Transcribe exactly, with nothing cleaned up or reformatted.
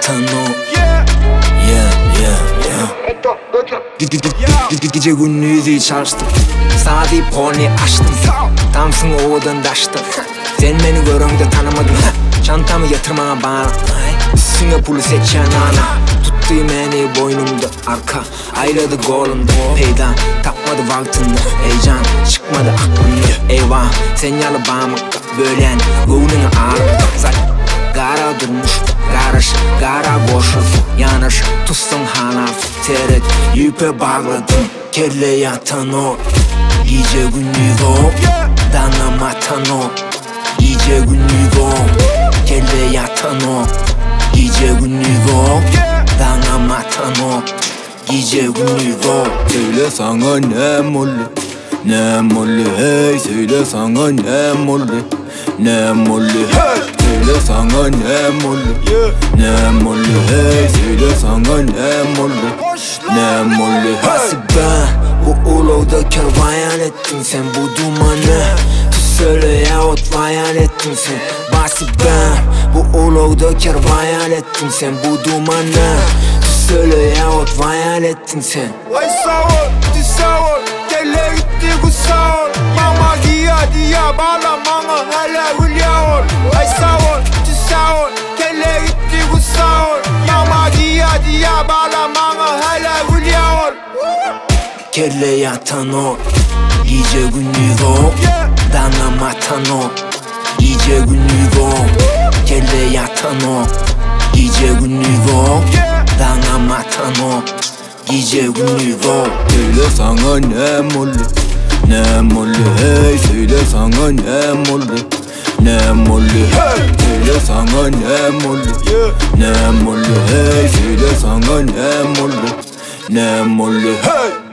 yatan o. Yeah yeah yeah. Gece gündüzü çalıştım, saati poni açtım. Tamsın oğudan daştım, sen beni görünce tanımadın. Çantamı yatırmana bana, üstüne pulu seçen ana. Tuttu beni boynumda arka, ayrıldı kolumda. Peydan takmadı vaktinde, heyecan çıkmadı aklımda. Eyvah sen yalı bana bölen gönlünü ağrı. Gara durmuş, karış, kara boşuz. Yanış, tutsun hala teret, yüpe bağladım. Kelle yatan o, iyice günlük o. Danamatan o, iyice günlük o. Kelle yatan o, iyice günlük o. Danamatan o, iyice günlük o. Söyle sana ne molli, ne molli hey. Söyle sana ne molli, ne molli hey. Söyle sana ne molli, ne molli hey. Söyle sana ne molli, ne molli hey. Nasıl ben bu ulovda kervayan ettin sen bu dumanı. Tuz söyle yahut vayan ettin sen. Basıp ben bu ulovda kervayan ettin sen bu dumanı. Tuz söyle yahut vayan ettin sen. Vay sağ ol, düz sağ ol, kelle gitti bu sağ ol. Mama giya diya bana mama hala hülya ol. Vay sağ ol, düz sağ ol, kelle gitti bu sağ ol. Mama giya diya bana mama hala hülya ol. Kelle yatan o, iyice günlük o. Danamatan o, iyice günlük o. Kelle yatan o, iyice günlük o. Danamatan o, iyice günlük o. Söyle sana ne molli, ne molli hey. Söyle sana ne molli, ne molli hey. Söyle sana ne molli, ne molli hey. Söyle sana ne molli, ne molli hey.